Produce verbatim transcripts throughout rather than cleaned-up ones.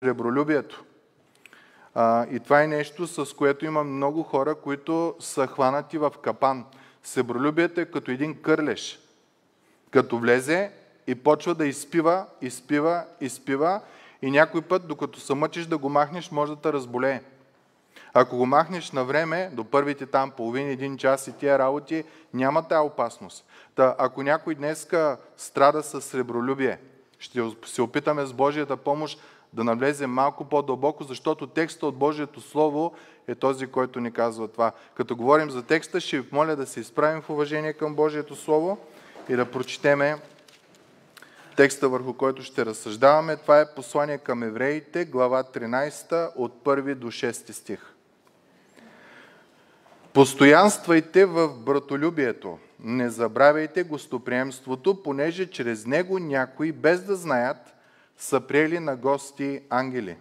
сребролюбието. А, и това е нещо, с което има много хора, които са хванати в капан. Сребролюбието е като един кърлеж. Като влезе и почва да изпива, изпива, изпива и някой път, докато се мъчиш да го махнеш, може да те разболее. Ако го махнеш на време, до първите там половин, един час и тия работи, няма тая опасност. Та, ако някой днеска страда с сребролюбие, ще се опитаме с Божията помощ да навлезе малко по-дълбоко, защото текстът от Божието Слово е този, който ни казва това. Като говорим за текста, ще ви моля да се изправим в уважение към Божието Слово и да прочетеме текста, върху който ще разсъждаваме. Това е послание към евреите, глава тринадесета, от първи до шести стих. Постоянствайте в братолюбието, не забравяйте гостоприемството, понеже чрез него някои, без да знаят, са приели на гости ангели.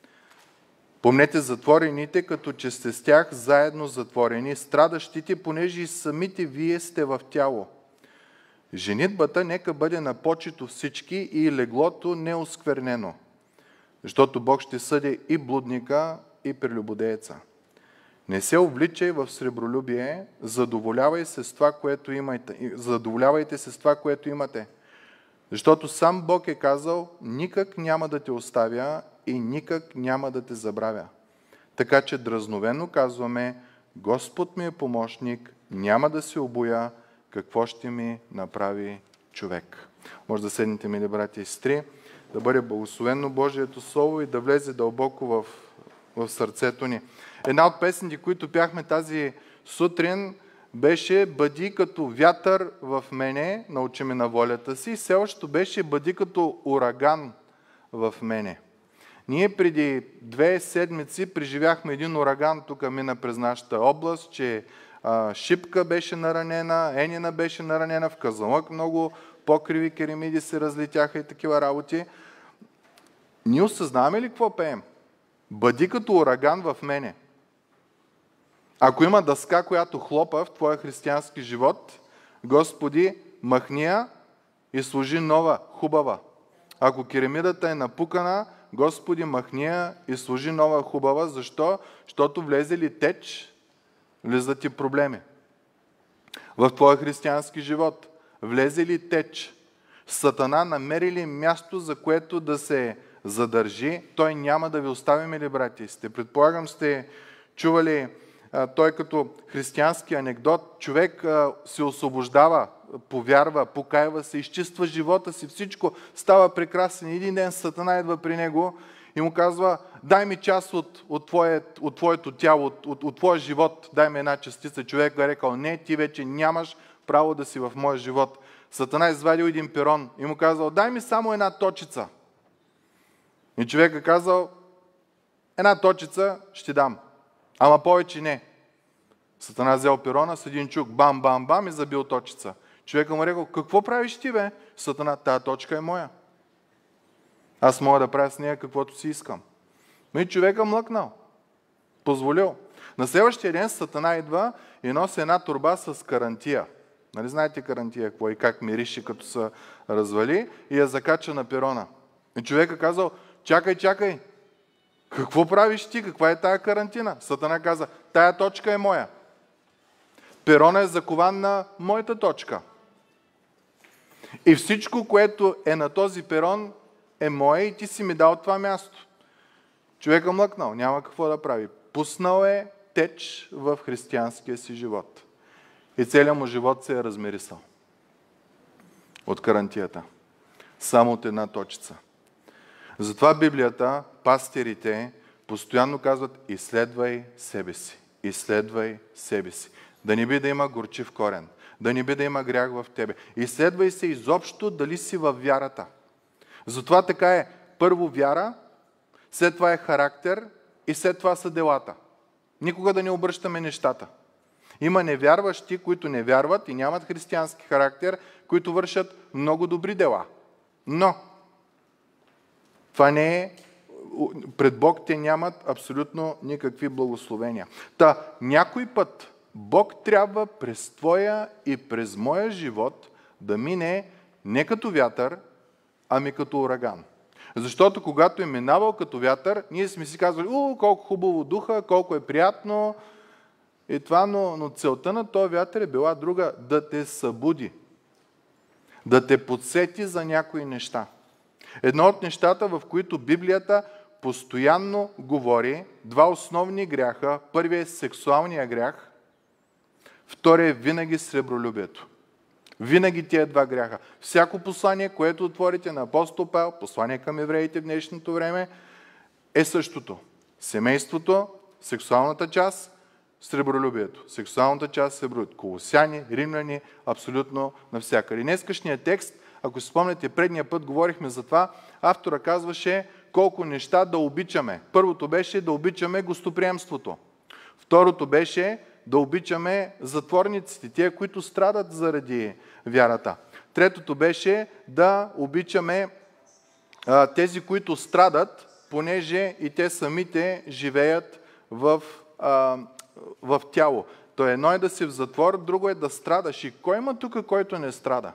Помнете затворените, като че сте с тях заедно затворени, страдащите, понеже и самите вие сте в тяло. Женитбата нека бъде на почито всички и леглото неосквернено, защото Бог ще съди и блудника, и прелюбодееца. Не се увличай в сребролюбие, задоволявай се с това, което имате, задоволявайте се с това, което имате. Защото сам Бог е казал, никак няма да те оставя и никак няма да те забравя. Така че дразновено казваме, Господ ми е помощник, няма да се обоя, какво ще ми направи човек. Може да седнете, мили братя и сестри, да бъде благословено Божието Слово и да влезе дълбоко в, в сърцето ни. Една от песните, които пяхме тази сутрин, беше "Бъди като вятър в мене, научи ме на волята си", и следващото беше "Бъди като ураган в мене". Ние преди две седмици преживяхме един ураган, тук мина през нашата област, че а, Шипка беше наранена, Енина беше наранена, в Казанлък много покриви керамиди се разлетяха и такива работи. Ние осъзнаваме ли какво пеем? Бъди като ураган в мене. Ако има дъска, която хлопа в твоя християнски живот, Господи, махни я и сложи нова, хубава. Ако керамидата е напукана, Господи, махни я и сложи нова, хубава. Защо? Защото влезе ли теч, влизат и проблеми. В твоя християнски живот влезе ли теч, Сатана намери ли място, за което да се задържи, той няма да ви остави, мили братя. Сте, предполагам, сте чували а, той като християнски анекдот. Човек а, се освобождава, повярва, покаява се, изчиства живота си, всичко става прекрасен. Един ден Сатана идва при него и му казва: дай ми част от, от, твое, от твоето тяло, от, от, от твоя живот, дай ми една частица. Човек е рекал: не, ти вече нямаш право да си в моя живот. Сатана извадил един перон и му казал: дай ми само една точица. И човек казал: една точица ще дам, ама повече не. Сатана взел перона с един чук, бам, бам, бам, и забил точица. Човека му рекал: какво правиш ти, бе? Сатана: тая точка е моя. Аз мога да правя с нея каквото си искам. И човека млъкнал. Позволил. На следващия ден Сатана идва и носи една торба с карантия. Нали знаете карантия какво и как мирише, като се развали, и я закача на перона. И човека казал: чакай, чакай, какво правиш ти? Каква е тая карантина? Сатана каза: тая точка е моя. Перона е закован на моята точка. И всичко, което е на този перон, е мое и ти си ми дал това място. Човека млъкнал, няма какво да прави. Пуснал е теч в християнския си живот. И целият му живот се е размирисал от карантията. Само от една точица. Затова Библията, пастирите, постоянно казват: изследвай себе си. Изследвай себе си. Да не би да има горчив корен. Да не би да има грях в тебе. Изследвай се изобщо дали си във вярата. Затова така е: първо вяра, след това е характер и след това са делата. Никога да не обръщаме нещата. Има невярващи, които не вярват и нямат християнски характер, които вършат много добри дела. Но това не е... Пред Бог те нямат абсолютно никакви благословения. Та, някой път Бог трябва през твоя и през моя живот да мине не като вятър, ами като ураган. Защото когато е минавал като вятър, ние сме си казвали, о, колко хубаво духа, колко е приятно и това, но, но целта на този вятър е била друга, да те събуди, да те подсети за някои неща. Едно от нещата, в които Библията постоянно говори, два основни гряха. Първият е сексуалния грях, вторият е винаги сребролюбието. Винаги тия два гряха. Всяко послание, което отворите на апостол Павел, послание към евреите в днешното време, е същото. Семейството, сексуалната част, сребролюбието. Сексуалната част, сребролюбието. Колосяни, римляни, абсолютно навсякъде. Днескашният текст, ако си спомняте, предния път говорихме за това, автора казваше колко неща да обичаме. Първото беше да обичаме гостоприемството. Второто беше да обичаме затворниците, тия, които страдат заради вярата. Третото беше да обичаме а, тези, които страдат, понеже и те самите живеят в, а, в тяло. То едно е да си в затвор, друго е да страдаш. И кой има тук, който не страда?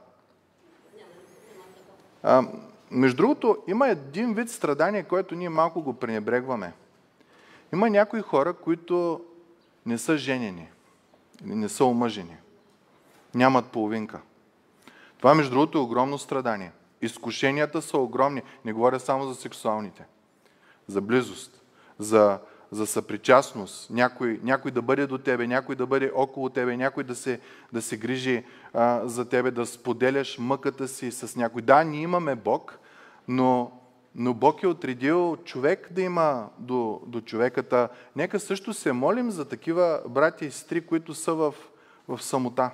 А, между другото, има един вид страдание, който ние малко го пренебрегваме. Има някои хора, които не са женени, не са омъжени, нямат половинка. Това, между другото, е огромно страдание. Изкушенията са огромни. Не говоря само за сексуалните. За близост, за, за съпричастност. Някой, някой да бъде до тебе, някой да бъде около тебе, някой да се, да се грижи а, за тебе, да споделяш мъката си с някой. Да, ние имаме Бог, но, но Бог е отредил човек да има до, до човеката. Нека също се молим за такива братя и сестри, които са в, в самота.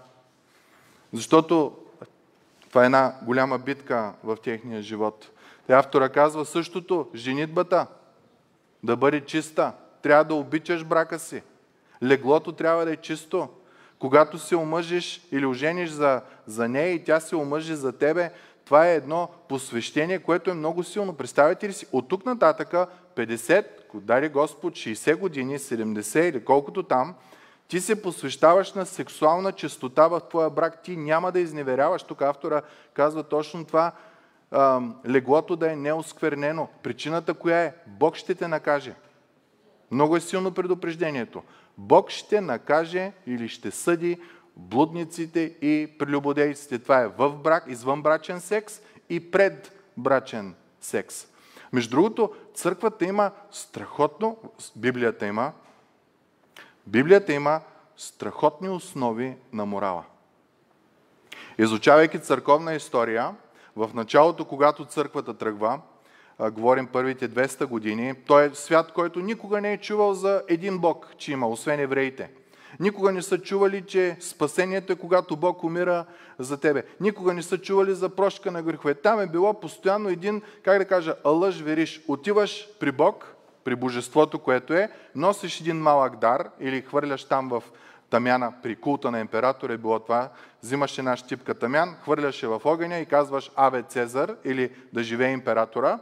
Защото това е една голяма битка в техния живот. Те автора казва същото, женитбата да бъде чиста. Трябва да обичаш брака си. Леглото трябва да е чисто. Когато се омъжиш или ожениш за, за нея и тя се омъжи за тебе, това е едно посвещение, което е много силно. Представете ли си, от тук нататъка петдесет, даде Господ, шейсет години, седемдесет или колкото там, ти се посвещаваш на сексуална чистота в твоя брак, ти няма да изневеряваш. Тук автора казва точно това, а, леглото да е неосквернено. Причината коя е? Бог ще те накаже. Много е силно предупреждението. Бог ще накаже или ще съди блудниците и прелюбодейците. Това е в брак, извънбрачен секс и предбрачен секс. Между другото, църквата има страхотно, Библията има, Библията има страхотни основи на морала. Изучавайки църковна история, в началото, когато църквата тръгва, а, говорим първите двеста години, той е свят, който никога не е чувал за един Бог, че има, освен евреите. Никога не са чували, че спасението е когато Бог умира за тебе. Никога не са чували за прошка на грехове. Там е било постоянно един, как да кажа, алъж вериш. Отиваш при Бог, при Божеството, което е, носиш един малък дар или хвърляш там в тамяна, при култа на императора е било това, взимаш една щипка тамян, хвърляш я в огъня и казваш Аве Цезар или да живее императора.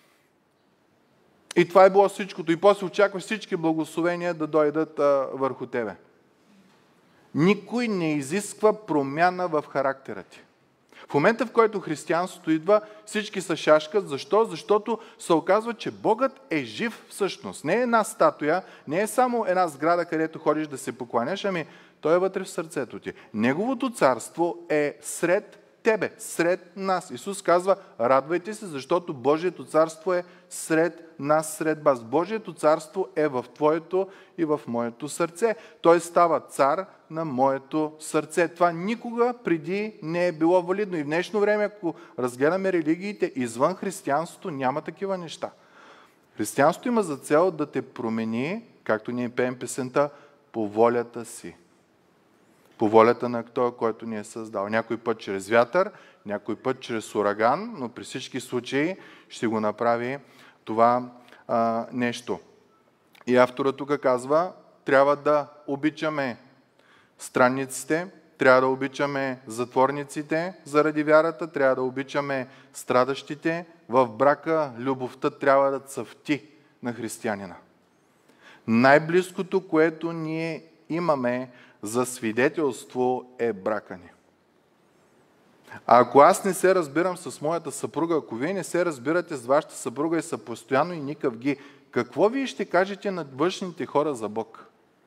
И това е било всичкото. И после очакваш всички благословения да дойдат а, върху тебе. Никой не изисква промяна в характера ти. В момента, в който християнството идва, всички са шашкат. Защо? Защото се оказва, че Богът е жив всъщност. Не е една статуя, не е само една сграда, където ходиш да се покланяш, ами той е вътре в сърцето ти. Неговото царство е сред тебе, сред нас. Исус казва, радвайте се, защото Божието царство е сред нас, сред вас. Божието царство е в твоето и в моето сърце. Той става цар на моето сърце. Това никога преди не е било валидно. И в днешно време, ако разгледаме религиите извън християнството, няма такива неща. Християнството има за цел да те промени, както ние пеем песента, по волята си. По волята на този, който ни е създал. Някой път чрез вятър, някой път чрез ураган, но при всички случаи ще го направи това а, нещо. И авторът тук казва, трябва да обичаме странниците, трябва да обичаме затворниците заради вярата, трябва да обичаме страдащите. В брака любовта трябва да цъфти на християнина. Най-близкото, което ние имаме за свидетелство е брака ни. А ако аз не се разбирам с моята съпруга, ако вие не се разбирате с вашата съпруга и са постоянно и никъв ги, какво вие ще кажете на външните хора за Бог?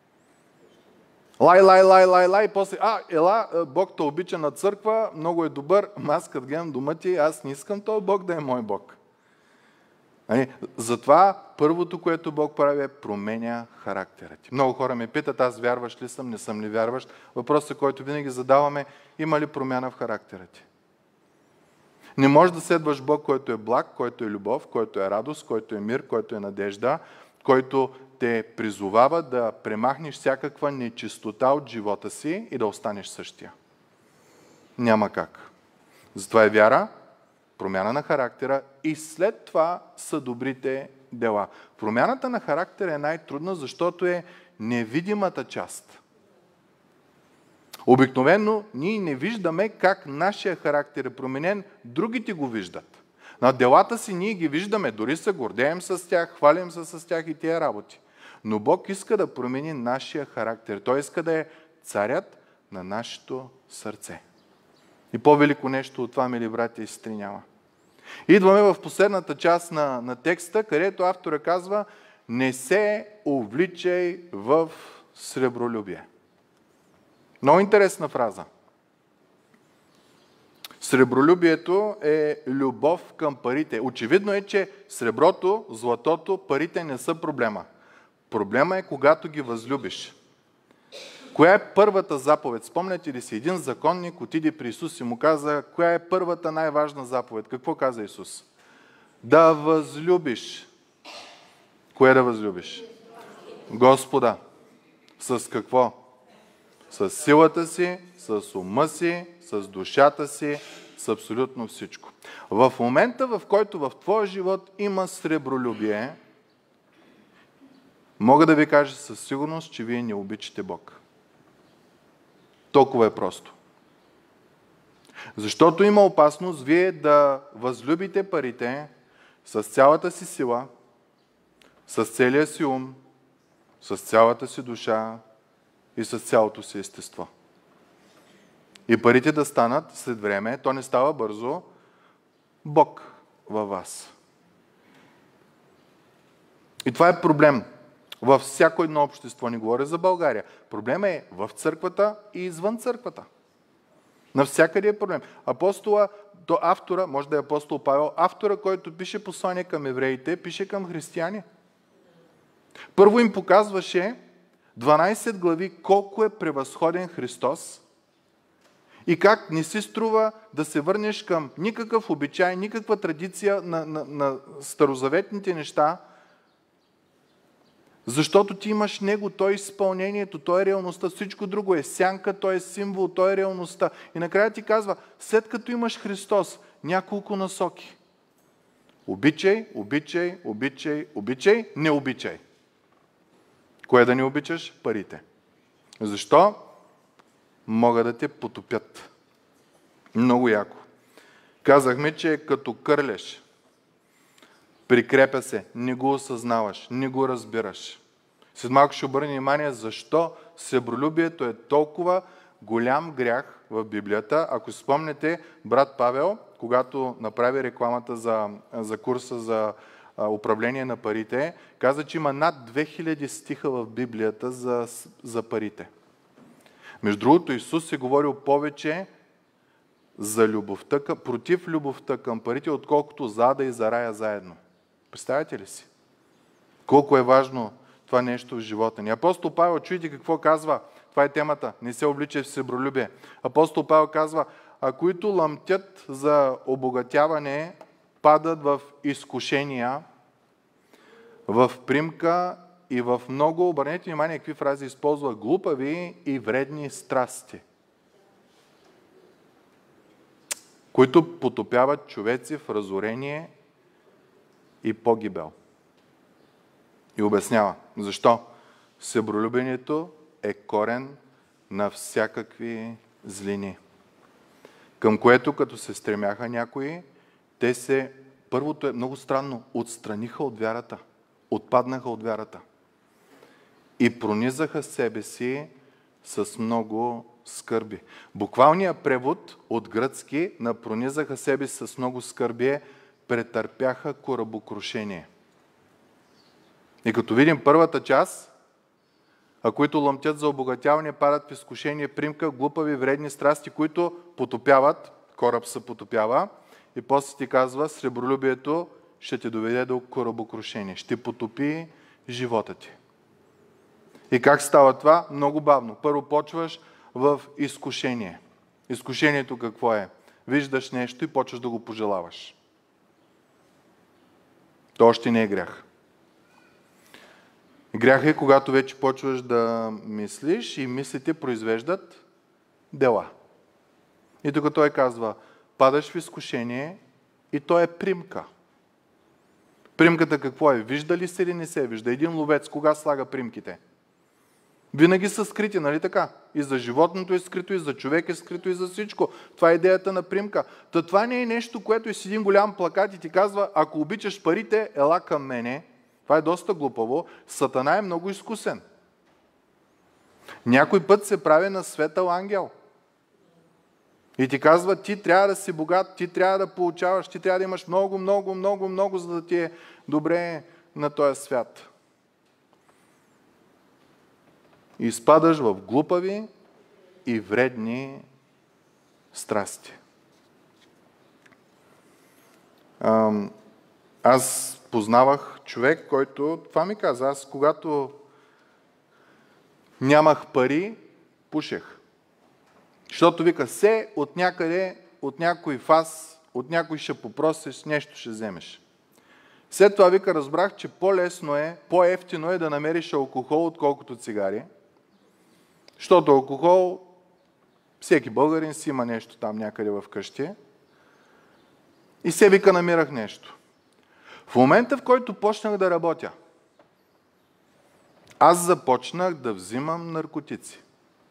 Лай, лай, лай, лай, лай, и после, а, ела, Бог те обича на църква, много е добър, ама аз като гледам дома ти, аз не искам този Бог да е мой Бог. Затова първото, което Бог прави, е променя характера ти. Много хора ме питат, аз вярваш ли съм, не съм ли вярващ. Въпросът, който винаги задаваме, има ли промяна в характера ти? Не можеш да следваш Бог, който е благ, който е любов, който е радост, който е мир, който е надежда, който те призовава да премахнеш всякаква нечистота от живота си и да останеш същия. Няма как. Затова е вяра, промяна на характера и след това са добрите дела. Промяната на характера е най-трудна, защото е невидимата част. Обикновено ние не виждаме как нашия характер е променен, другите го виждат. На делата си ние ги виждаме, дори се гордеем с тях, хвалим се с тях и тия работи. Но Бог иска да промени нашия характер. Той иска да е царят на нашето сърце. И по-велико нещо от това, мили братя и сестри, няма. Идваме в последната част на, на текста, където автора казва: не се увличай в сребролюбие. Много интересна фраза. Сребролюбието е любов към парите. Очевидно е, че среброто, златото, парите не са проблема. Проблема е, когато ги възлюбиш. Коя е първата заповед? Спомняте ли си, един законник отиде при Исус и му каза, коя е първата най-важна заповед? Какво каза Исус? Да възлюбиш. Кое да възлюбиш? Господа. С какво? С силата си, с ума си, с душата си, с абсолютно всичко. В момента, в който в твоя живот има сребролюбие, мога да ви кажа със сигурност, че вие не обичате Бог. Толкова е просто. Защото има опасност вие да възлюбите парите с цялата си сила, с целия си ум, с цялата си душа и с цялото си естество. И парите да станат след време, то не става бързо, Бог във вас. И това е проблем. Във всяко едно общество, не говоря за България. Проблема е в църквата и извън църквата. Навсякъде е проблем. Апостола, то автора, може да е апостол Павел, автора, който пише послание към евреите, пише към християни. Първо им показваше дванайсет глави колко е превъзходен Христос и как не си струва да се върнеш към никакъв обичай, никаква традиция на, на, на старозаветните неща, защото ти имаш Него, Той е изпълнението, Той е реалността, всичко друго е сянка, Той е символ, Той е реалността. И накрая ти казва, след като имаш Христос, няколко насоки. Обичай, обичай, обичай, обичай, не обичай. Кое да не обичаш? Парите. Защо? Могат да те потопят. Много яко. Казахме, че е като кърлеш. Прикрепя се, не го осъзнаваш, не го разбираш. След малко ще обърнем внимание защо сребролюбието е толкова голям грях в Библията. Ако спомнете, брат Павел, когато направи рекламата за, за курса за управление на парите, каза, че има над две хиляди стиха в Библията за, за парите. Между другото, Исус е говорил повече за любовта, против любовта към парите, отколкото за ада и за рая заедно. Представяте ли си? Колко е важно това нещо в живота ни. Апостол Павел, чуйте какво казва. Това е темата. Не се обличай в сребролюбие. Апостол Павел казва, а които лъмтят за обогатяване, падат в изкушения, в примка и в много, обърнете внимание, какви фрази използва, глупави и вредни страсти, които потопяват човеци в разорение и погибел. И обяснява. Защо? Сребролюбението е корен на всякакви злини. Към което, като се стремяха някои, те се, първото е много странно, отстраниха от вярата. Отпаднаха от вярата. И пронизаха себе си с много скърби. Буквалният превод от гръцки на пронизаха себе си с много скърби е претърпяха корабокрушение. И като видим първата част, а които лъмтят за обогатяване, падат в изкушение, примка, глупави, вредни страсти, които потопяват, кораб се потопява, и после ти казва, сребролюбието ще те доведе до корабокрушение, ще потопи живота ти. И как става това? Много бавно. Първо почваш в изкушение. Изкушението какво е? Виждаш нещо и почваш да го пожелаваш. То още не е грях. Грях е, когато вече почваш да мислиш и мислите произвеждат дела. И тук той казва, падаш в изкушение и то е примка. Примката какво е? Вижда ли се или не се вижда? Един ловец кога слага примките? Винаги са скрити, нали така? И за животното е скрито, и за човек е скрито, и за всичко. Това е идеята на примка. Та това не е нещо, което е с един голям плакат и ти казва, ако обичаш парите, ела към мене. Това е доста глупаво. Сатана е много изкусен. Някой път се прави на светъл ангел. И ти казва, ти трябва да си богат, ти трябва да получаваш, ти трябва да имаш много, много, много, много, за да ти е добре на този свят. И изпадаш в глупави и вредни страсти. Аз познавах човек, който това ми каза. Аз, когато нямах пари, пушех. Защото вика, се от някъде, от някой фас, от някой ще попросиш, нещо ще вземеш. След това вика, разбрах, че по-лесно е, по-ефтино е да намериш алкохол, отколкото цигари. Защото алкохол, всеки българин си има нещо там някъде в къщи. И се вика, намирах нещо. В момента, в който почнах да работя, аз започнах да взимам наркотици.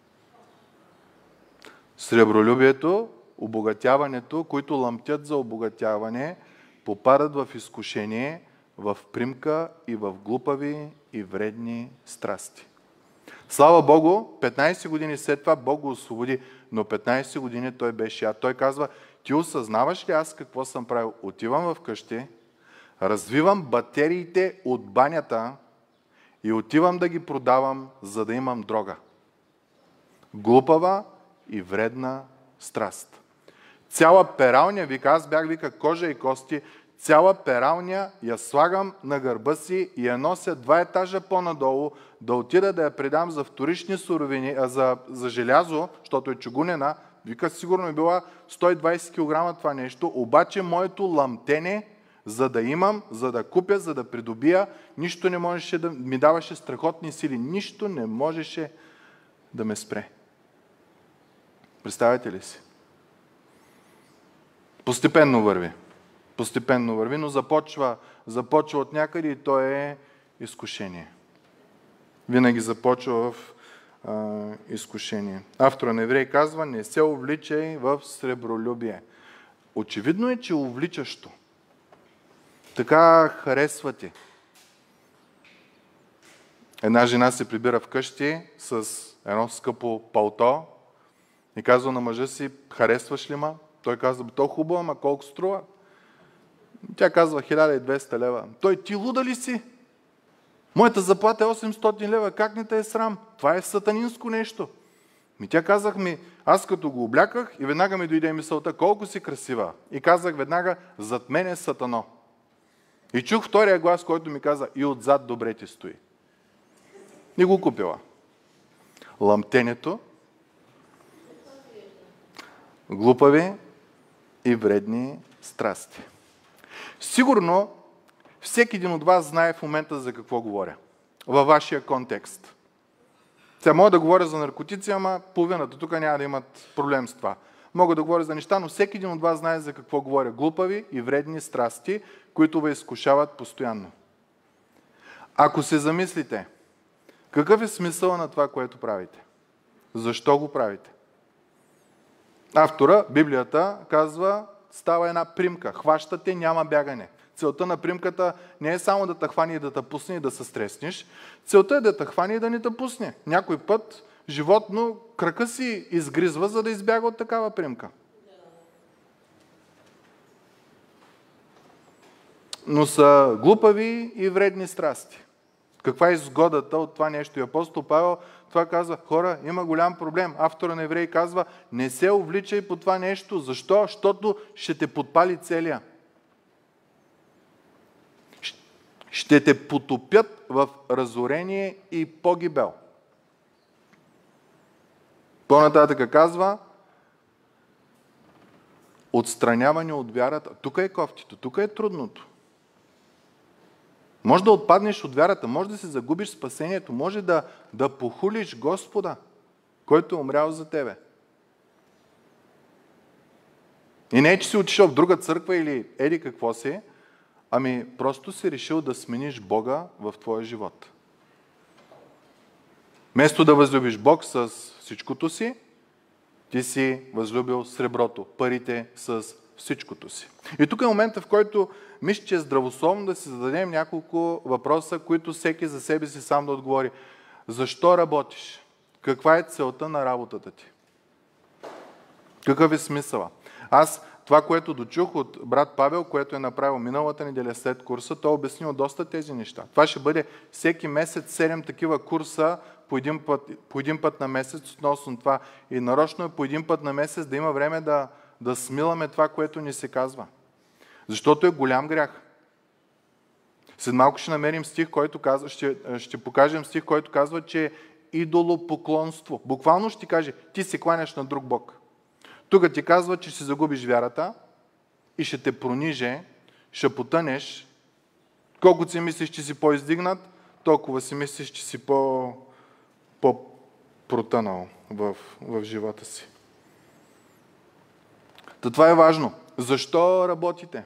Сребролюбието, обогатяването, които лъмтят за обогатяване, попадат в изкушение, в примка и в глупави и вредни страсти. Слава Богу, петнайсет години след това Бог го освободи, но петнайсет години той беше яд. Той казва, ти осъзнаваш ли аз какво съм правил? Отивам в къщи, развивам батериите от банята и отивам да ги продавам, за да имам дрога. Глупава и вредна страст. Цяла пералня, вика, аз бях, вика, кожа и кости, цяла пералня я слагам на гърба си и я нося два етажа по-надолу, да отида да я предам за вторични суровини, а за, за желязо, защото е чугунена. Вика, сигурно е била сто и двайсет килограма това нещо, обаче моето ламтене, за да имам, за да купя, за да придобия, нищо не можеше да ми даваше страхотни сили, нищо не можеше да ме спре. Представяте ли си? Постепенно върви. Постепенно върви, но започва, започва от някъде и то е изкушение. Винаги започва в а, изкушение. Автора на Евреи казва, не се увличай в сребролюбие. Очевидно е, че увличащо. Така харесва ти. Една жена се прибира вкъщи с едно скъпо палто и казва на мъжа си, харесваш ли ма? Той казва, то хубаво, ама колко струва? Тя казва хиляда и двеста лева. Той, ти луда ли си? Моята заплата е осемстотин лева, как не те е срам? Това е сатанинско нещо. Ми тя казах ми, аз като го обляках и веднага ми дойде мисълта, колко си красива. И казах веднага, зад мен е сатано. И чух втория глас, който ми каза, и отзад добре ти стои. И го купила. Ламтенето, глупави и вредни страсти. Сигурно всеки един от вас знае в момента за какво говоря. Във вашия контекст. Сега мога да говоря за наркотици, ама половината тук няма да имат проблем с това. Мога да говоря за неща, но всеки един от вас знае за какво говоря. Глупави и вредни страсти, които ви изкушават постоянно. Ако се замислите, какъв е смисъл на това, което правите? Защо го правите? Автора, Библията, казва, става една примка. Хващате, няма бягане. Целта на примката не е само да те хване и да те пусне и да се стреснеш. Целта е да те хване и да не те пусне. Някой път животно крака си изгризва, за да избяга от такава примка. Но са глупави и вредни страсти. Каква е изгодата от това нещо? И апостол Павел това казва: хора, има голям проблем. Автора на Евреи казва: не се увличай по това нещо. Защо? Защото ще те подпали целия. Ще те потопят в разорение и погибел. По-нататък казва: отстраняване от вярата. Тук е кофтито, тук е трудното. Може да отпаднеш от вярата, може да се загубиш спасението, може да, да похулиш Господа, който е умрял за тебе. И не е, че си отишъл в друга църква или еди какво си, ами просто си решил да смениш Бога в твоя живот. Вместо да възлюбиш Бог с всичкото си, ти си възлюбил среброто, парите с всичкото си. И тук е момента, в който мисля, че е здравословно да си зададем няколко въпроса, които всеки за себе си сам да отговори. Защо работиш? Каква е целта на работата ти? Какъв е смисъла? Аз това, което дочух от брат Павел, което е направил миналата неделя след курса, той е обяснил доста тези неща. Това ще бъде всеки месец седем такива курса по един път, по един път на месец относно това. И нарочно е по един път на месец да има време да, да смиламе това, което ни се казва. Защото е голям грях. След малко ще намерим стих, който казва, ще, ще покажем стих, който казва, че е идолопоклонство. Буквално ще ти каже: ти се кланяш на друг Бог. Тук ти казва, че ще загубиш вярата и ще те прониже, ще потънеш. Колкото си мислиш, че си по-издигнат, толкова си мислиш, че си по, по-протънал в, в живота си. Та това е важно. Защо работите?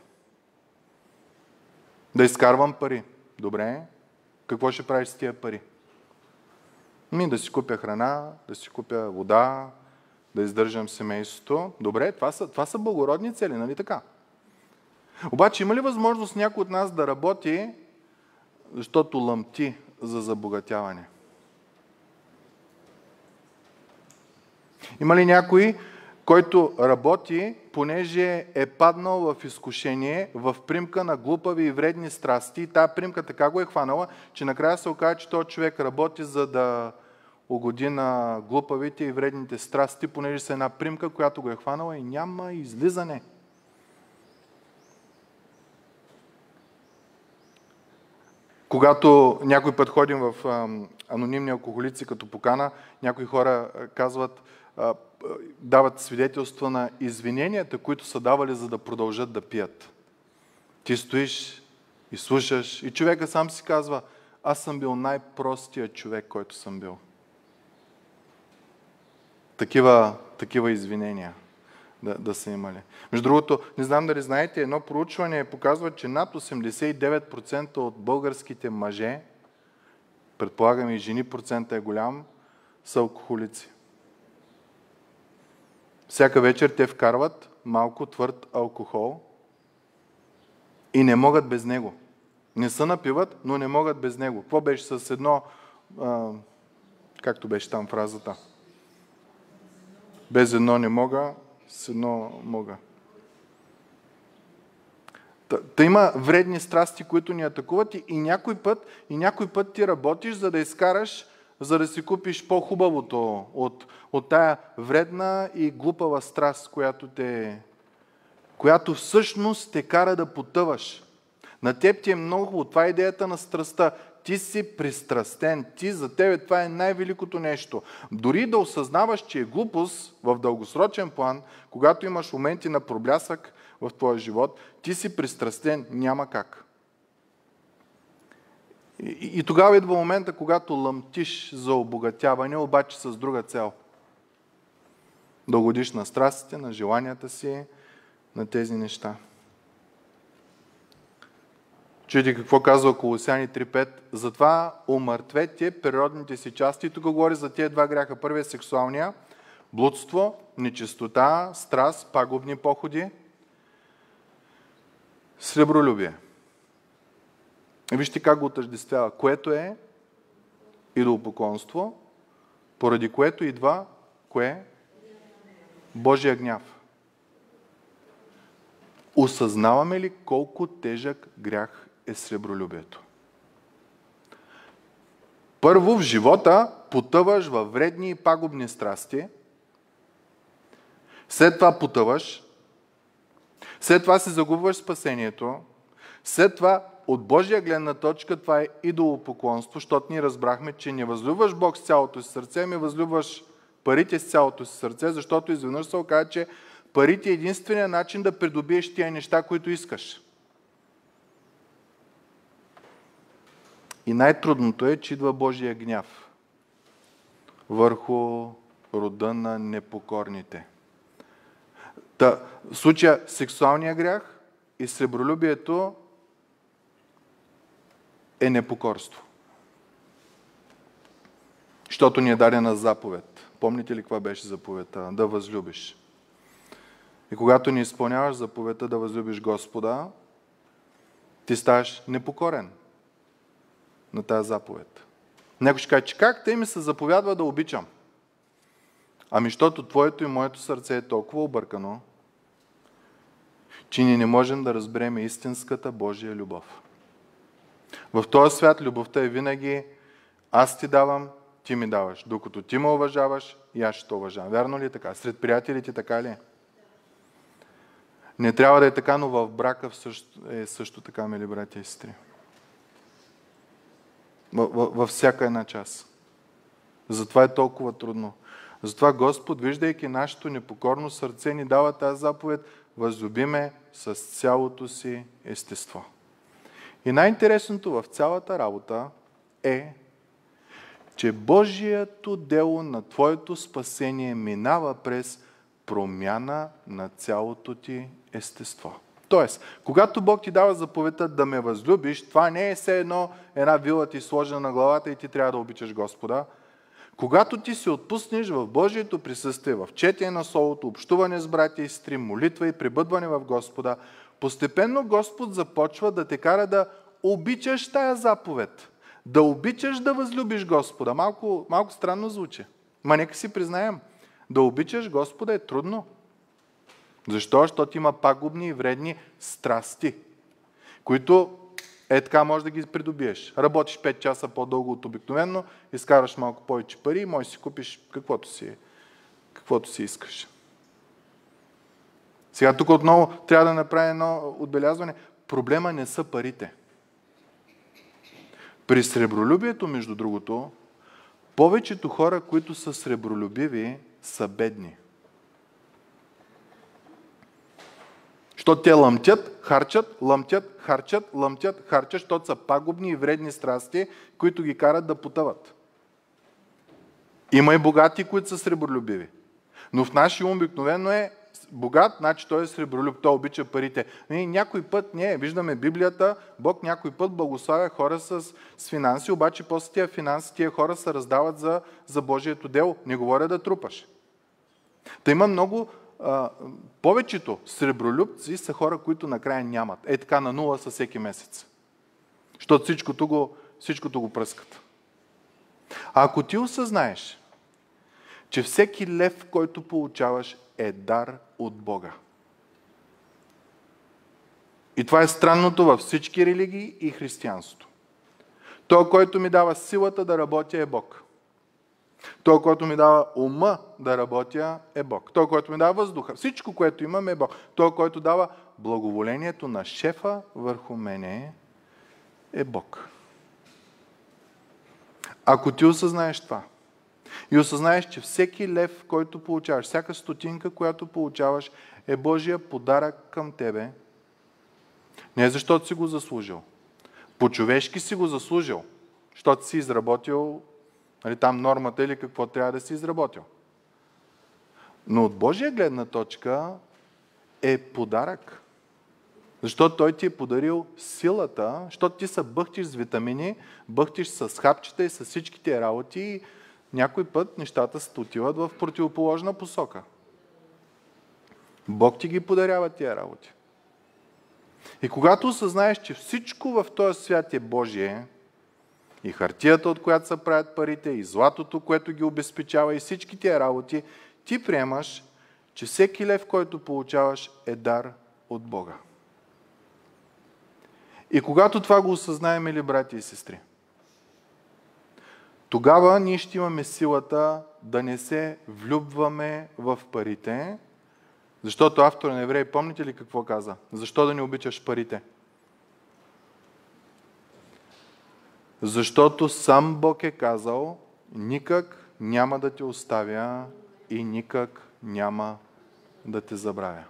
Да изкарвам пари. Добре. Какво ще правиш с тия пари? Ми да си купя храна, да си купя вода, да издържам семейството. Добре, това са, това са благородни цели, нали така? Обаче има ли възможност някой от нас да работи, защото лъмти за забогатяване? Има ли някой, който работи, понеже е паднал в изкушение, в примка на глупави и вредни страсти, и тая примка така го е хванала, че накрая се оказа, че този човек работи, за да угоди на глупавите и вредните страсти, понеже са една примка, която го е хванала и няма излизане. Когато някой път ходим в анонимни алкохолици като покана, някои хора казват, дават свидетелства на извиненията, които са давали, за да продължат да пият. Ти стоиш и слушаш и човека сам си казва: аз съм бил най-простия човек, който съм бил. Такива, такива извинения да, да са имали. Между другото, не знам дали знаете, едно проучване показва, че над осемдесет и девет процента от българските мъже, предполагам и жени процента е голям, са алкохолици. Всяка вечер те вкарват малко твърд алкохол и не могат без него. Не се напиват, но не могат без него. Какво беше с едно... А, както беше там фразата? Без едно не мога, с едно мога. Та, та има вредни страсти, които ни атакуват и, и, някой път, и някой път ти работиш, за да изкараш, за да си купиш по-хубавото от, от тая вредна и глупава страст, която, те, която всъщност те кара да потъваш. На теб ти е много хубаво. Това е идеята на страстта. Ти си пристрастен. Ти, за тебе това е най-великото нещо. Дори да осъзнаваш, че е глупост в дългосрочен план, когато имаш моменти на проблясък в твоя живот, ти си пристрастен. Няма как. И, и, и тогава идва момента, когато лъмтиш за обогатяване, обаче с друга цел. Да угодиш на страстите, на желанията си, на тези неща. Чуйте какво казва Колосяни три пет. Затова умъртвете природните си части. И тук говори за тези два гряха. Първият е сексуалния, блудство, нечистота, страст, пагубни походи, сребролюбие. И вижте как го отъждествява. Което е идолопоклонство, поради което идва, кое? Божия гняв. Осъзнаваме ли колко тежък грях е сребролюбието? Първо, в живота потъваш във вредни и пагубни страсти, след това потъваш, след това се загубваш спасението, след това от Божия гледна точка това е идолопоклонство, защото ние разбрахме, че не възлюбваш Бог с цялото си сърце, ами възлюбваш парите с цялото си сърце, защото изведнъж се оказа, че парите е единственият начин да придобиеш тия неща, които искаш. И най-трудното е, че идва Божия гняв върху рода на непокорните. Та, в случая сексуалния грях и сребролюбието е непокорство. Защото ни е дадена заповед. Помните ли каква беше заповедта? Да възлюбиш. И когато не изпълняваш заповедта да възлюбиш Господа, ти ставаш непокорен на тази заповед. Някой ще каже, че как те ми се заповядва да обичам? Ами, защото твоето и моето сърце е толкова объркано, че ние не можем да разберем истинската Божия любов. В този свят любовта е винаги аз ти давам, ти ми даваш. Докато ти ме уважаваш, и аз ще те уважавам. Вярно ли е така? Сред приятелите така ли е? Не трябва да е така, но в брака също, е също така, мили братя и сестри. Във всяка една част. Затова е толкова трудно. Затова Господ, виждайки нашето непокорно сърце, ни дава тази заповед: възлюбиме с цялото си естество. И най-интересното в цялата работа е, че Божието дело на твоето спасение минава през промяна на цялото ти естество. Тоест, когато Бог ти дава заповедта да ме възлюбиш, това не е все едно една вила ти сложена на главата и ти трябва да обичаш Господа. Когато ти се отпуснеш в Божието присъствие, в четене на Словото, общуване с братя и сестри, молитва и пребъдване в Господа, постепенно Господ започва да те кара да обичаш тая заповед. Да обичаш да възлюбиш Господа. Малко, малко странно звучи. Ма нека си признаем, да обичаш Господа е трудно. Защо? Защото има пагубни и вредни страсти, които е така може да ги придобиеш. Работиш пет часа по-дълго от обикновено, изкараш малко повече пари и можеш да си купиш каквото си, каквото си искаш. Сега тук отново трябва да направим едно отбелязване. Проблема не са парите. При сребролюбието, между другото, повечето хора, които са сребролюбиви, са бедни. Защото те лъмтят, харчат, лъмтят, харчат, лъмтят, харчат, защото са пагубни и вредни страсти, които ги карат да потъват. Има и богати, които са сребролюбиви. Но в нашия ум обикновено е богат, значи той е сребролюб, той обича парите. И някой път, не, виждаме Библията, Бог някой път благославя хора с, с финанси, обаче после тия финанси, тия хора се раздават за, за Божието дело. Не говоря да трупаш. Та има много, а, повечето сребролюбци са хора, които накрая нямат. Е така на нула със всеки месец. Защото всичкото го, всичкото го пръскат. А ако ти осъзнаеш, че всеки лев, който получаваш, е дар от Бога. И това е странното във всички религии и християнството. Той, който ми дава силата да работя, е Бог. Той, който ми дава ума да работя, е Бог. Той, който ми дава въздуха. Всичко, което имам, е Бог. Той, който дава благоволението на шефа върху мене, е Бог. Ако ти осъзнаеш това и осъзнаеш, че всеки лев, който получаваш, всяка стотинка, която получаваш, е Божия подарък към тебе, не защото си го заслужил. По-човешки си го заслужил, защото си изработил, нали, там нормата или какво трябва да си изработил. Но от Божия гледна точка е подарък. Защото Той ти е подарил силата, защото ти се бъхтиш с витамини, бъхтиш с хапчета и с всички тия работи и някой път нещата се отиват в противоположна посока. Бог ти ги подарява тия работи. И когато осъзнаеш, че всичко в този свят е Божие и хартията, от която се правят парите, и златото, което ги обезпечава, и всички тия работи, ти приемаш, че всеки лев, който получаваш, е дар от Бога. И когато това го осъзнаем, ли, брати и сестри, тогава ние ще имаме силата да не се влюбваме в парите, защото автор на Евреи, помните ли какво каза? Защо да не обичаш парите? Защото сам Бог е казал, никак няма да те оставя и никак няма да те забравя.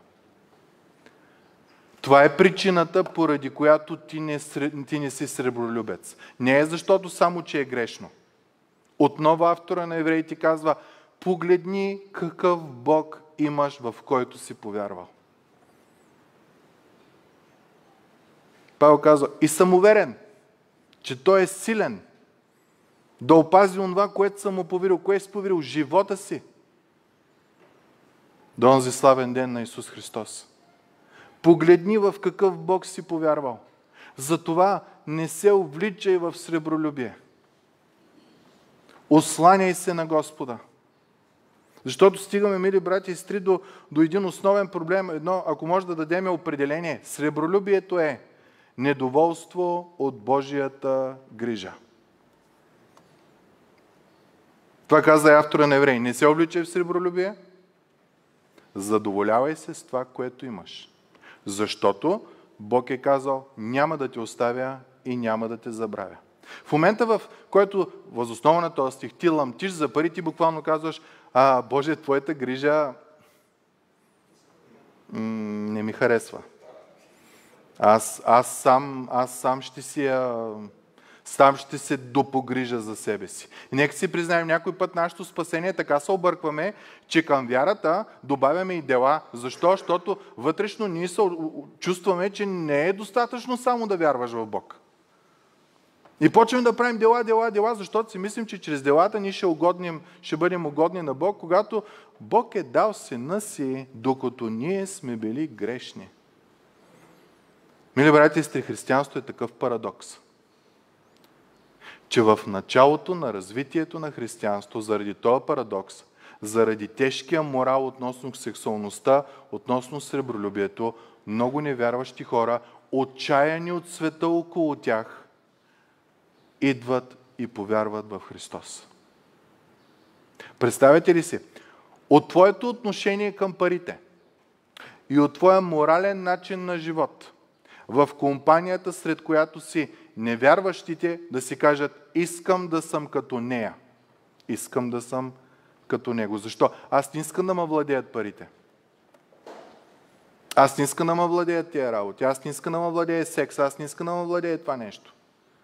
Това е причината, поради която ти не, ти не си сребролюбец. Не е защото само, че е грешно. Отново автора на Евреи ти казва, погледни какъв Бог имаш, в който си повярвал. Павел казва, и съм уверен, че Той е силен да опази онова, което съм му поверил. Кое си поверил? Живота си. До онзи славен ден на Исус Христос. Погледни в какъв Бог си повярвал. Затова не се увличай в сребролюбие. Осланяй се на Господа. Защото стигаме, мили брати и сестри, до, до един основен проблем. Едно, ако може да дадем определение. Сребролюбието е недоволство от Божията грижа. Това каза и автора на Евреи. Не се обличай в сребролюбие, задоволявай се с това, което имаш. Защото Бог е казал, няма да те оставя и няма да те забравя. В момента, в който възоснова на този стих ти ламтиш за пари, ти буквално казваш, а, Боже, твоята грижа м- не ми харесва. Аз, аз, сам, аз сам ще си я... Сам ще се допогрижа за себе си. И нека си признаем, някой път нашето спасение така се объркваме, че към вярата добавяме и дела. Защо? Защото вътрешно ние се чувстваме, че не е достатъчно само да вярваш в Бог. И почваме да правим дела, дела, дела, защото си мислим, че чрез делата ние ще, угодним, ще бъдем угодни на Бог, когато Бог е дал Сина си, докато ние сме били грешни. Мили брати и сестри, християнството е такъв парадокс, че в началото на развитието на християнство, заради този парадокс, заради тежкия морал относно сексуалността, относно сребролюбието, много невярващи хора, отчаяни от света около тях, идват и повярват в Христос. Представете ли си, от твоето отношение към парите и от твоя морален начин на живот, в компанията, сред която си, невярващите да си кажат, искам да съм като нея. Искам да съм като него. Защо? Аз не искам да ме владеят парите. Аз не искам да ме владеят тия работи. Аз не искам да ме владее секс. Аз не искам да ме владее това нещо.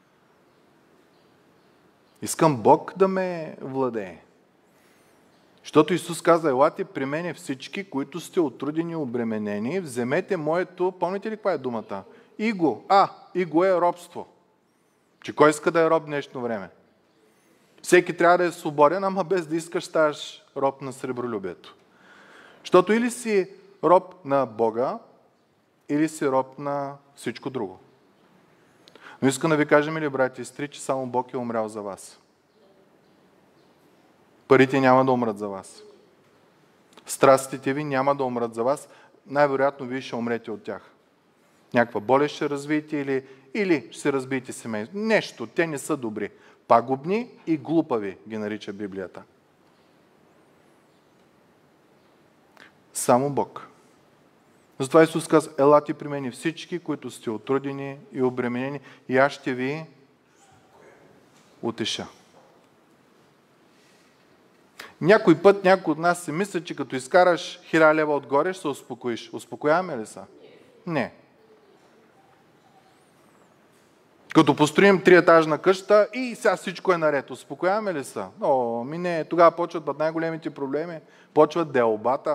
Искам Бог да ме владее. Защото Исус каза, елате при мене всички, които сте отрудени и обременени, вземете моето, помните ли каква е думата? Иго. А, иго е робство. Че кой иска да е роб в днешно време? Всеки трябва да е свободен, ама без да искаш ставаш роб на сребролюбието. Защото или си роб на Бога, или си роб на всичко друго. Но искам да ви кажем, ли, брати и сестри, че само Бог е умрял за вас. Парите няма да умрат за вас. Страстите ви няма да умрат за вас. Най-вероятно вие ще умрете от тях. Някаква болест ще развиете или, или ще се разбиете семейство. Нещо, те не са добри. Пагубни и глупави ги нарича Библията. Само Бог. Затова Исус каза, елате при мен всички, които сте отрудени и обременени, и аз ще ви утеша. Някой път някой от нас се мисля, че като изкараш хиляда лева отгоре, ще се успокоиш. Успокояваме ли са? Не. Като построим триетажна къща и сега всичко е наред. Успокояваме ли са? О, ми не. Тогава почват под най-големите проблеми. Почват делбата.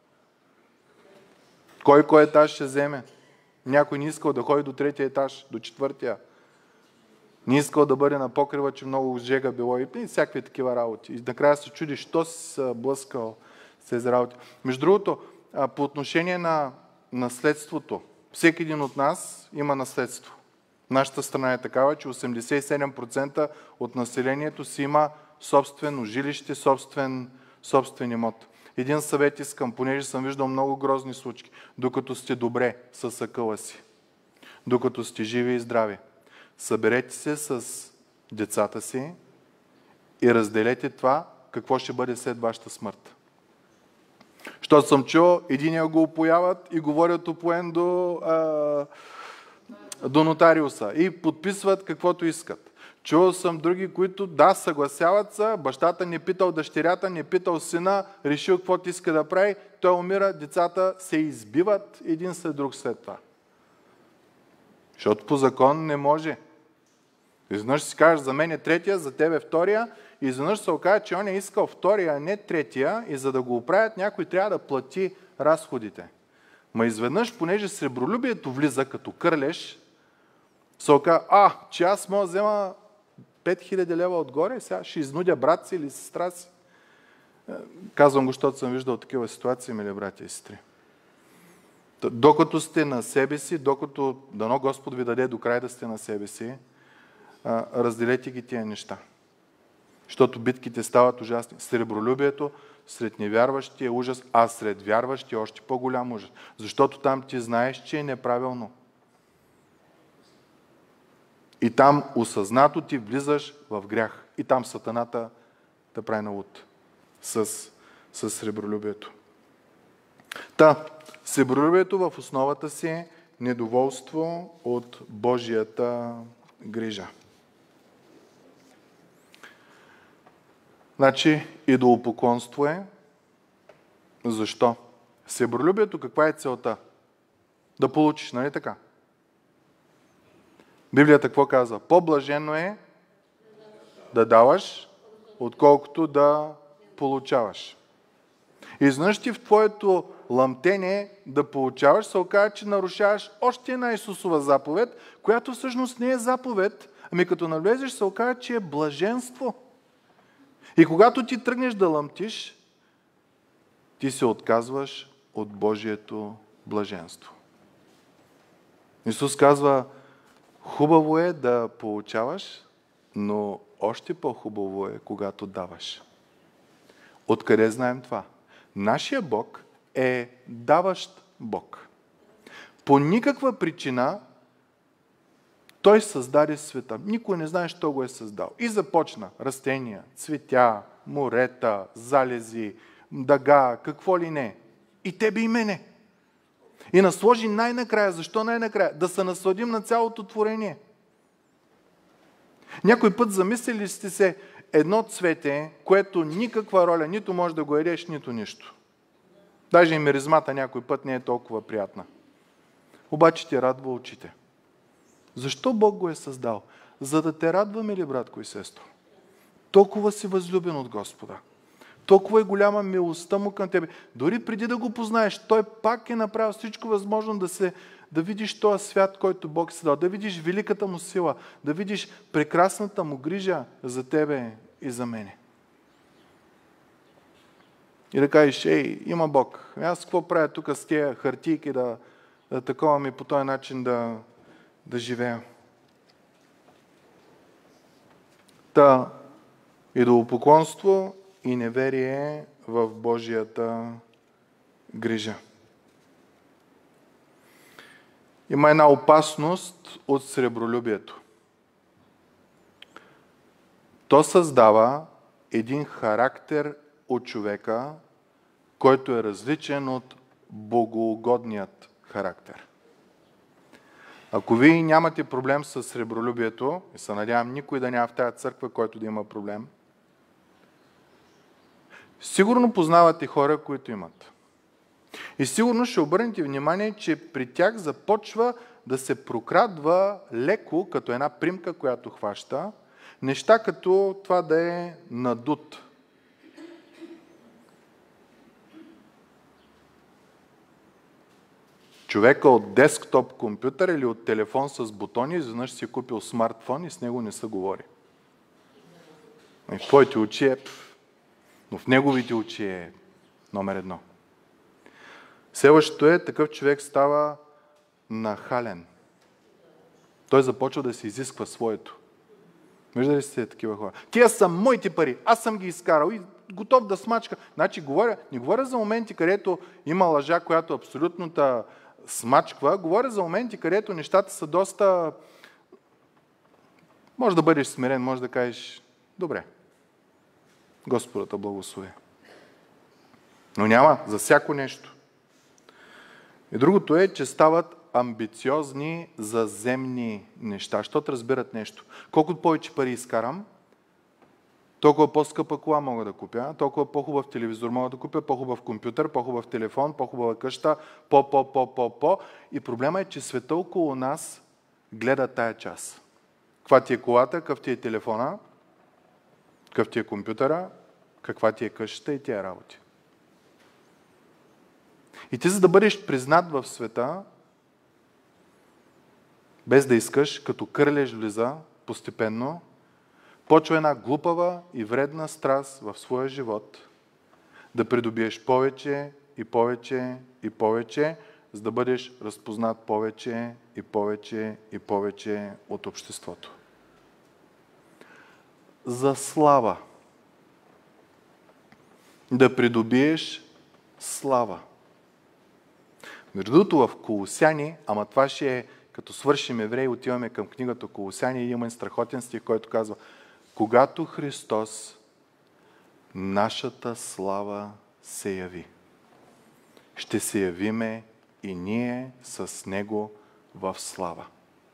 Кой кой етаж ще вземе? Някой не искал да ходи до третия етаж, до четвъртия. Не искал да бъде на покрива, че много жега било и всякакви такива работи. И накрая се чуди, що си се блъскал с тези работи. Между другото, по отношение на наследството, всеки един от нас има наследство. Нашата страна е такава, че осемдесет и седем процента от населението си има собствено жилище, собствен, собствен имот. Един съвет искам, понеже съм виждал много грозни случки. Докато сте добре с акъла си, докато сте живи и здрави, съберете се с децата си и разделете това, какво ще бъде след вашата смърт. Защото съм чул, единия го опояват и говорят опоен до, а, до нотариуса и подписват каквото искат. Чувал съм други, които да, съгласяват се, бащата не питал дъщерята, не питал сина, решил каквото иска да прави, той умира, децата се избиват един след друг след това. Защото по закон не може. Изведнъж си кажеш, за мен е третия, за тебе втория, и изведнъж се окаже, че он е искал втория, а не третия, и за да го оправят, някой трябва да плати разходите. Ма изведнъж, понеже сребролюбието влиза като кърлеш, се окаже, а, че аз мога да взема пет хиляди лева отгоре, сега ще изнудя брат си или сестра си. Казвам го, защото съм виждал такива ситуации, мили братя и сестри. Докато сте на себе си, докато дано Господ ви даде до край да сте на себе си, разделете ги тия неща. Защото битките стават ужасни. Сребролюбието сред невярващи е ужас, а сред вярващи е още по-голям ужас. Защото там ти знаеш, че е неправилно. И там осъзнато ти влизаш в грях. И там сатаната да прави на луд с, с сребролюбието. Та, сребролюбието в основата си е недоволство от Божията грижа. Значи, идолопоклонство е. Защо? Сребролюбието каква е целта? Да получиш, нали така? Библията какво казва? По-блажено е да даваш, отколкото да получаваш. И изведнъж ти в твоето лъмтение да получаваш, се окаже, че нарушаваш още една Исусова заповед, която всъщност не е заповед, ами като навлезеш, се окаже, че е блаженство. И когато ти тръгнеш да лъмтиш, ти се отказваш от Божието блаженство. Исус казва, хубаво е да получаваш, но още по-хубаво е, когато даваш. Откъде знаем това? Нашия Бог е даващ Бог. По никаква причина Той създаде света. Никой не знае, що го е създал. И започна растения, цветя, морета, залези, дъга, какво ли не. И тебе и мене. И насложи най-накрая. Защо най-накрая? Да се насладим на цялото творение. Някой път замислили сте се едно цвете, което никаква роля, нито може да го едеш, нито нищо. Даже и миризмата някой път не е толкова приятна. Обаче ти радва очите. Защо Бог го е създал? За да те радва, мили братко и сестро. Толкова си възлюбен от Господа. Толкова е голяма милостта му към тебе. Дори преди да го познаеш, Той пак е направил всичко възможно да, се, да видиш този свят, който Бог е създал. Да видиш великата му сила. Да видиш прекрасната му грижа за тебе и за мене. И да кажеш, ей, има Бог. Аз какво правя тук с тия хартийки, да, да такова ми по този начин да, да живея. Та, идолопоклонство и неверие в Божията грижа. Има една опасност от сребролюбието. То създава един характер от човека, който е различен от богоугодният характер. Ако вие нямате проблем с сребролюбието, и се надявам никой да няма в тази църква, който да има проблем, сигурно познавате хора, които имат. И сигурно ще обърнете внимание, че при тях започва да се прокрадва леко, като една примка, която хваща, неща като това да е надут. Човека от десктоп компютър или от телефон с бутони, изведнъж си е купил смартфон и с него не се говори. И в твоите очи е, но в неговите очи е номер едно. Следващото е, такъв човек става нахален. той започва да се изисква своето. Виждали ли сте такива хора? Тия са моите пари, аз съм ги изкарал и готов да смачка. Значи, говоря, не говоря за моменти, където има лъжа, която абсолютно та смачква. Говоря за моменти, където нещата са доста... Може да бъдеш смирен, може да кажеш, добре, Господа те благослови. Но няма за всяко нещо. И другото е, че стават амбициозни за земни неща. Защото разбират нещо. Колкото повече пари изкарам, толкова по-скъпа кола мога да купя, толкова по-хубав телевизор мога да купя, по-хубав компютър, по-хубав телефон, по-хубава къща, по-по-по-по-по. И проблема е, че света около нас гледа тая част. Каква ти е колата, какъв ти е телефона, какъв ти е компютъра, каква ти е къщата и тия работи. И ти, за да бъдеш признат в света, без да искаш, като кърлеж влиза постепенно, почва една глупава и вредна страст в своя живот да придобиеш повече и повече и повече, за да бъдеш разпознат повече и повече и повече от обществото. За слава. Да придобиеш слава. Между другото в Колосяни, ама това ще е като свършим Евреи, отиваме към книгата Колосяни и има страхотен стих, който казва: когато Христос, нашата слава, се яви, ще се явиме и ние с Него в слава.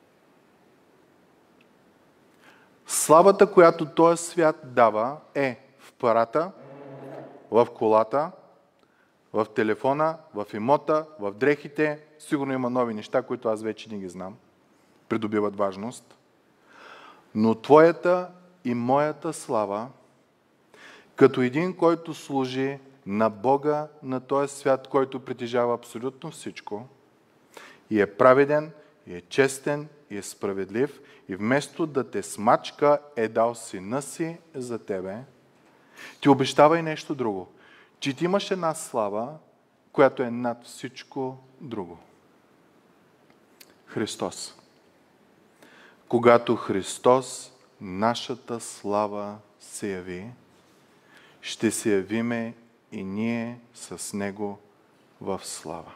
Славата, която този свят дава, е в парата, в колата, в телефона, в имота, в дрехите. Сигурно има нови неща, които аз вече не ги знам. Придобиват важност. Но твоята и моята слава, като един, който служи на Бога, на този свят, който притежава абсолютно всичко, и е праведен, и е честен, и е справедлив, и вместо да те смачка, е дал сина си за тебе, ти обещава и нещо друго. Че ти имаш една слава, която е над всичко друго. Христос. Когато Христос, нашата слава, се яви, ще се явиме и ние с Него в слава.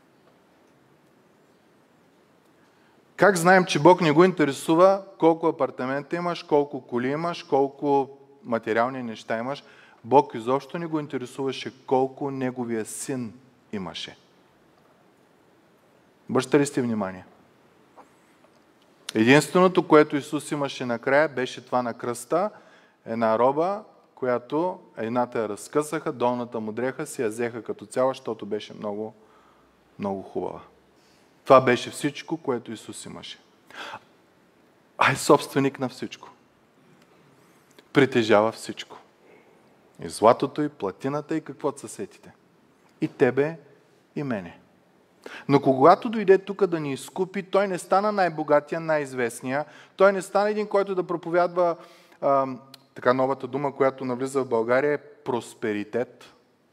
Как знаем, че Бог не го интересува колко апартамента имаш, колко коли имаш, колко материални неща имаш? Бог изобщо не го интересуваше колко Неговия син имаше. Обръщате ли сте внимание? Единственото, което Исус имаше накрая, беше това на кръста, една роба, която едната я разкъсаха, долната му дреха си я взеха като цяло, защото беше много, много хубава. Това беше всичко, което Исус имаше. А е собственик на всичко. Притежава всичко. И златото, и платината, и каквото са сетите. И тебе, и мене. Но когато дойде тук да ни изкупи, той не стана най-богатия, най-известния. Той не стана един, който да проповядва а, така новата дума, която навлиза в България, е просперитет.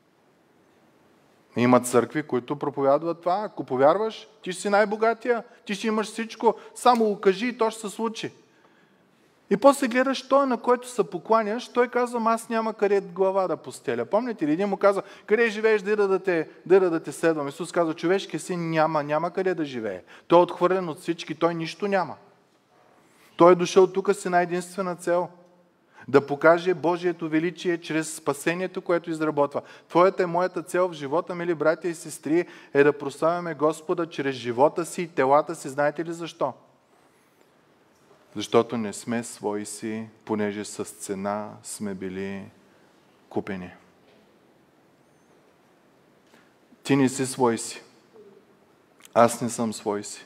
Има църкви, които проповядват това. Ако повярваш, ти ще си най-богатия, ти ще имаш всичко. Само го кажи и то ще се случи. И после гледаш той, на който се покланяш, той казва: аз няма къде глава да постеля. Помните ли? Един му казва: къде живееш, да да те, да да те следвам. Исус казва: човешкият син няма, няма къде да живее. Той е отхвърлен от всички, той нищо няма. Той е дошъл тук с една единствена цел. Да покаже Божието величие чрез спасението, което изработва. Твоята и моята цел в живота, мили братя и сестри, е да прославяме Господа чрез живота си и телата си. Знаете ли защо? Защото не сме свои си, понеже с цена сме били купени. Ти не си свой си. Аз не съм свой си.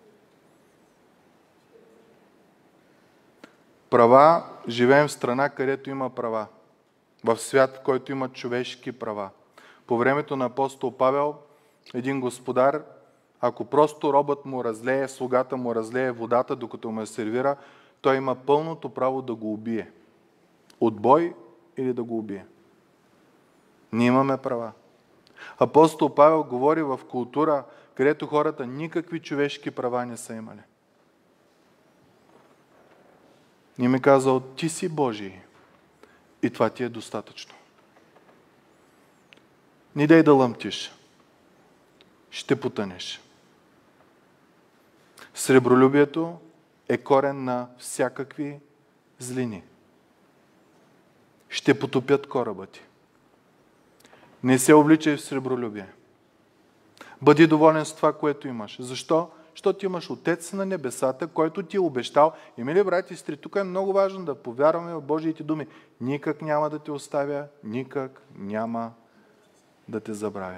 Права, живеем в страна, където има права. В свят, в който има човешки права. По времето на апостол Павел, един господар, ако просто робът му разлее, слугата му разлее водата, докато му я сервира, той има пълното право да го убие. От бой или да го убие. Ние имаме права. Апостол Павел говори в култура, където хората никакви човешки права не са имали. И ми казал, ти си Божий. И това ти е достатъчно. Не дай да лъмтиш. Ще потънеш. Сребролюбието е корен на всякакви злини. Ще потопят кораба ти. Не се обличай в сребролюбие. Бъди доволен с това, което имаш. Защо? Защото имаш Отец на небесата, който ти е обещал. И, мили брати и сестри, тук е много важно да повярваме в Божиите думи. Никак няма да те оставя, никак няма да те забравя.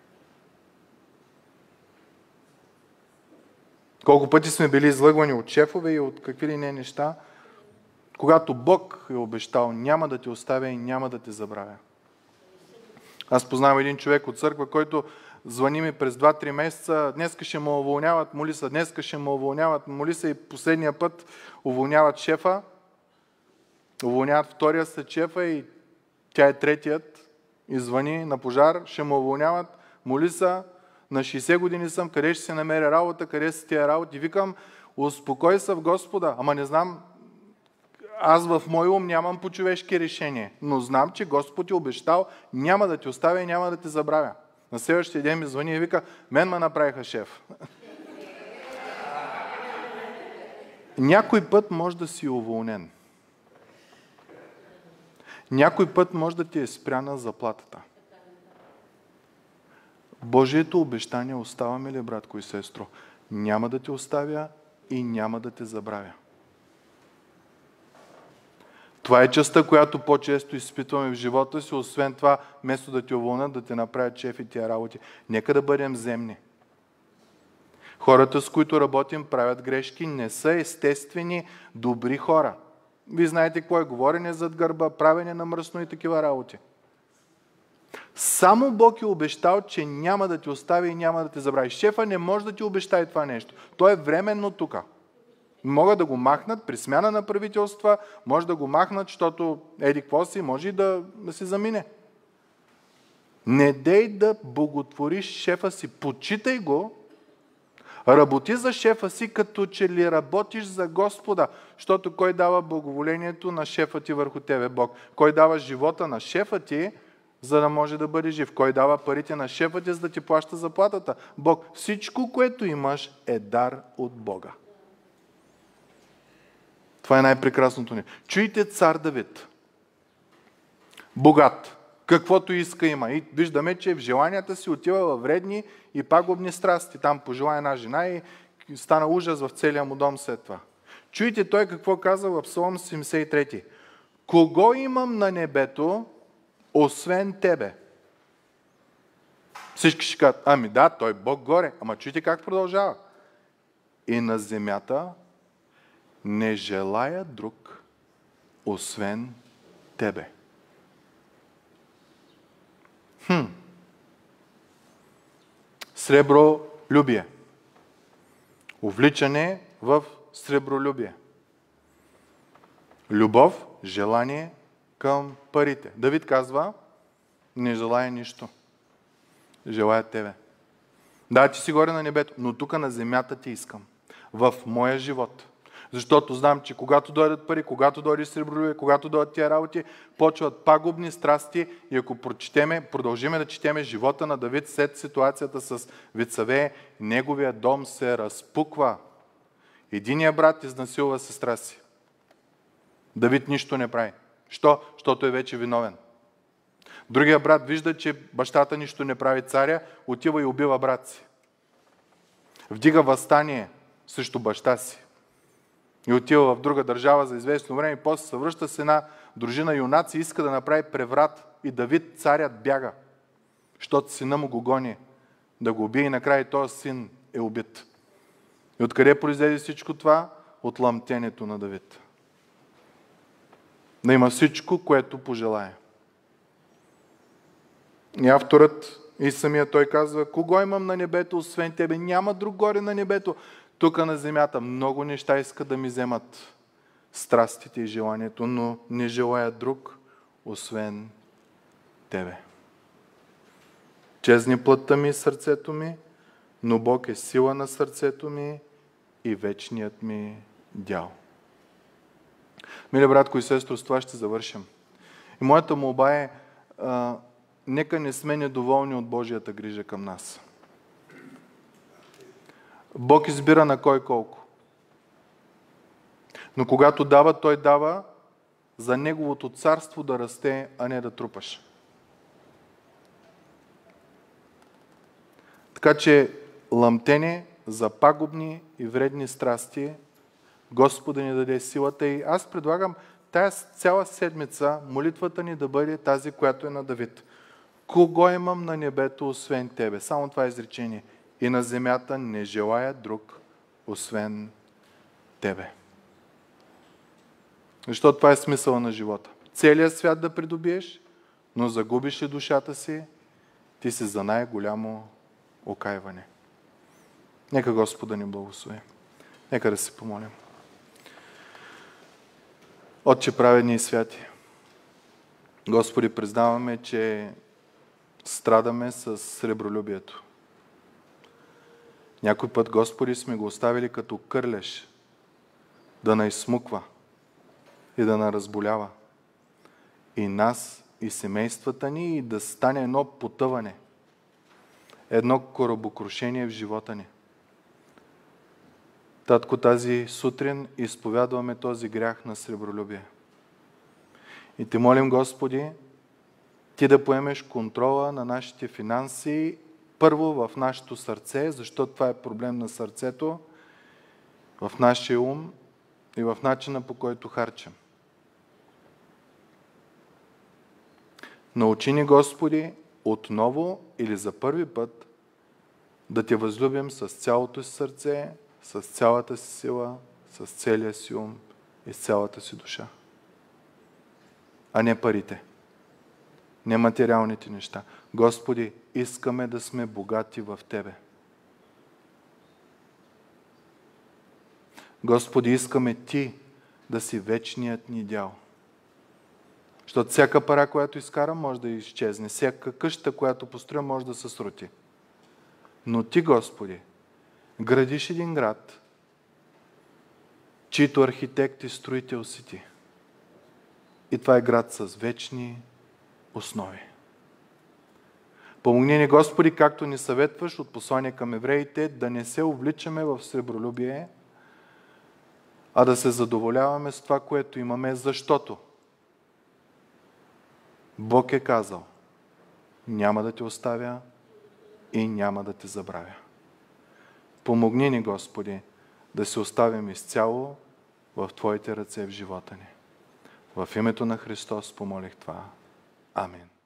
Колко пъти сме били излъгвани от шефове и от какви ли не неща, когато Бог е обещал, няма да те оставя и няма да те забравя. Аз познавам един човек от църква, който звъни ми през два-три месеца, днеска ще му уволняват, моли се, днеска ще му уволняват, моли се и последния път уволняват шефа, уволняват втория след шефа и тя е третият и звъни на пожар, ще му уволняват, моли се, на шейсет години съм, къде ще се намеря работа, къде са тия работи. Викам, успокой се в Господа, ама не знам, аз в мой ум нямам по човешки решения, но знам, че Господ ти обещал, няма да те оставя и няма да те забравя. На следващия ден ми звъни и вика, мен ме направиха шеф. Някой път може да си уволнен. Някой път може да ти е спряна заплатата. Божието обещание оставаме ли, братко и сестро? Няма да те оставя и няма да те забравя. Това е частта, която по-често изпитваме в живота си, освен това, вместо да те уволнят, да те направят шеф и тия работи. Нека да бъдем земни. Хората, с които работим, правят грешки, не са естествени, добри хора. Вие знаете какво е говорене зад гърба, правене на мръсно и такива работи. Само Бог е обещал, че няма да те остави и няма да те забрави. Шефа не може да ти обещае това нещо. То е временно тук. Могат да го махнат при смяна на правителства, може да го махнат, защото еди какво си, може и да, да си замине. Не дей да боготвориш шефа си, почитай го, работи за шефа си, като че ли работиш за Господа, защото кой дава благоволението на шефа ти върху тебе? Бог. Кой дава живота на шефа ти, за да може да бъде жив? Кой дава парите на шефа ти, за да ти плаща заплатата? Бог. Всичко, което имаш, е дар от Бога. Това е най-прекрасното ни. Чуйте цар Давид. Богат. Каквото иска има. И виждаме, че в желанията си отива във вредни и пагубни страсти. Там пожела една жена и стана ужас в целия му дом след това. Чуйте той какво каза в Псалом седемдесет и трети. Кого имам на небето, освен тебе? Всички ще кажат, ами да, той Бог горе. Ама чуйте как продължава. И на земята не желая друг, освен тебе. Хм. Сребролюбие. Увличане в сребролюбие. Любов, желание към парите. Давид казва, не желая нищо. Желая тебе. Да, ти си горе на небето, но тук на земята ти искам. В моя живот. Защото знам, че когато дойдат пари, когато дойде сребролюбие, когато дойдат тия работи, почват пагубни страсти и ако прочетеме, продължиме да четеме живота на Давид след ситуацията с Вицаве, неговия дом се разпуква. Единият брат изнасилва сестра си. Давид нищо не прави. Що? Защото е вече виновен. Другия брат вижда, че бащата нищо не прави, царя, отива и убива брат си. Вдига въстание срещу баща си. И отива в друга държава за известно време и после се връща с една дружина юнаци и иска да направи преврат. И Давид, царят, бяга, защото сина му го гони да го убие и накрая този син е убит. И откъде произведе всичко това? От лъмтенето на Давид. Да има всичко, което пожелае. И авторът и самия той казва, кого имам на небето, освен тебе? Няма друг горе на небето. Тук на земята много неща искат да ми вземат страстите и желанието, но не желая друг, освен тебе. Чезни плътта ми и сърцето ми, но Бог е сила на сърцето ми и вечният ми дял. Мили братко и сестро, с това ще завършим. И моята молба е, а, нека не сме недоволни от Божията грижа към нас. Бог избира на кой колко. Но когато дава, Той дава за Неговото царство да расте, а не да трупаш. Така че лъмтене за пагубни и вредни страсти, Господа ни даде силата. И аз предлагам тая цяла седмица молитвата ни да бъде тази, която е на Давид. Кого имам на небето, освен Тебе? Само това изречение. И на земята не желая друг, освен Тебе. Защото това е смисъла на живота. Целият свят да придобиеш, но загубиш ли душата си, ти си за най-голямо окайване. Нека Господа ни благослови. Нека да си помолим. Отче праведни и святи, Господи, признаваме, че страдаме с сребролюбието. Някой път, Господи, сме го оставили като кърлеж, да наизсмуква и да наразболява и нас, и семействата ни, и да стане едно потъване, едно корабокрушение в живота ни. Татко, тази сутрин изповядваме този грях на сребролюбие. И те молим, Господи, Ти да поемеш контрола на нашите финанси, първо в нашето сърце, защото това е проблем на сърцето, в нашия ум и в начина, по който харчим. Научи ни, Господи, отново или за първи път да Те възлюбим с цялото си сърце, с цялата си сила, с целия си ум и с цялата си душа. А не парите, не материалните неща. Господи, искаме да сме богати в Тебе. Господи, искаме Ти да си вечният ни дял. Защото всяка пара, която изкарам, може да изчезне. Всяка къща, която построя, може да се срути. Но Ти, Господи, градиш един град, чийто архитект и строител си Ти. И това е град с вечни основи. Помогни ни, Господи, както ни съветваш от послание към евреите, да не се увличаме в сребролюбие, а да се задоволяваме с това, което имаме, защото Бог е казал: няма да те оставя и няма да те забравя. Помогни ни, Господи, да се оставим изцяло в Твоите ръце в живота ни. В името на Христос помолих това. Амин.